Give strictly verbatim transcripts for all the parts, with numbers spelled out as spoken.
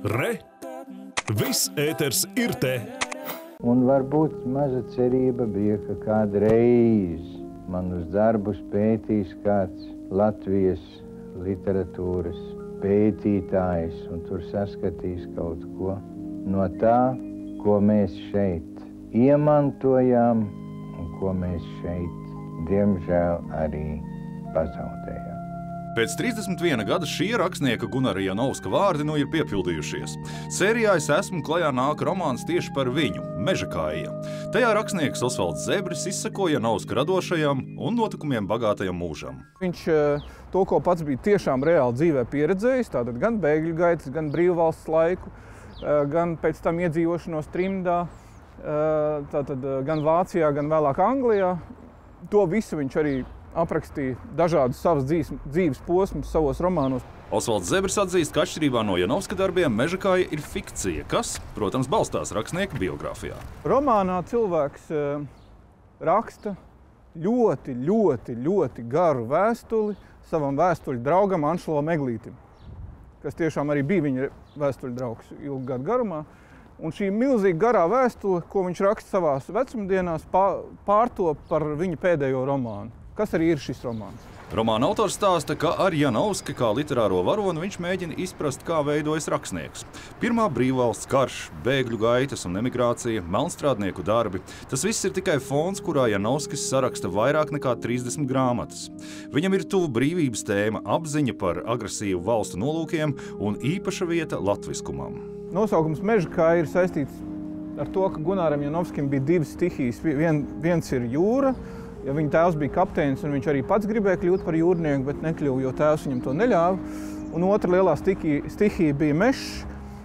Re! Viss ēters ir te! Un varbūt maza cerība bija, ka kādreiz manus darbus pētīs kāds Latvijas literatūras pētītājs un tur saskatīs kaut ko no tā, ko mēs šeit iemantojām un ko mēs šeit, diemžēl, arī pazaudējām. Pēc trīsdesmit viena gada šie rakstnieka Gunara Janovska vārdi nu ir piepildījušies. Sērijā Es esmu klajā nāk romāns tieši par viņu, Mežakājā. Tajā rakstnieks Osvalds Zebris izsako Janovska radošajam un notikumiem bagātajam mūžam. Viņš to, ko pats bija tiešām reāli dzīvē pieredzējis, tātad gan bēgļu gaitas, gan brīvvalsts laiku, gan pēc tam iedzīvošanos trimdā, tātad gan Vācijā, gan vēlāk Anglijā. To visu viņš arī aprakstīja dažādus savas dzīves, dzīves posmus savos romānos. Osvalds Zebris atzīst, ka atšķirībā no Janovska darbiem Mežakāja ir fikcija, kas, protams, balstās rakstnieka biogrāfijā. Romānā cilvēks uh, raksta ļoti, ļoti, ļoti garu vēstuli savam vēstuļu draugam Anšelam Eglītim, kas tiešām arī bija viņa vēstuļu draugs ilgu gadu garumā. Un šī milzīgi garā vēstule, ko viņš raksta savās vecumdienās, pārtop par viņa pēdējo romānu. Kas arī ir šis romāns? Romāna autors stāsta, ka ar Janovski kā literāro varonu viņš mēģina izprast, kā veidojas rakstnieks. Pirmā brīvvalsts karš, bēgļu gaitas un emigrācija, melnstrādnieku darbi. Tas viss ir tikai fons, kurā Janovskis saraksta vairāk nekā trīsdesmit grāmatas. Viņam ir tuvu brīvības tēma, apziņa par agresīvu valstu nolūkiem un īpaša vieta latviskumam. Nosaukums Mežakāja ir saistīts ar to, ka Gunaram Janovskim bija divas stihijas. Vien, viens ir jūra, ja viņa tēvs bija kapteinis, un viņš arī pats gribēja kļūt par jūrnieku, bet nekļuva, jo tēvs viņam to neļāva. Un otra lielā stihija, stihija bija mežs,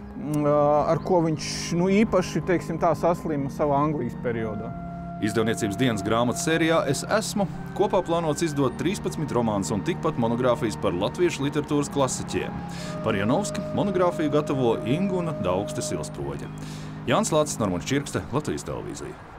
ar ko viņš nu, īpaši, teiksim, tā saslima savā Anglijas periodā. Izdevniecības dienas grāmatu sērijā Es esmu kopā plānots izdot trīspadsmit romānus un tikpat monogrāfijas par latviešu literatūras klasiķiem. Par Janovski monogrāfiju gatavo Inguna Daugste Silsproģe. Jānis Lācis, Normons Čirkste, Latvijas televīzija.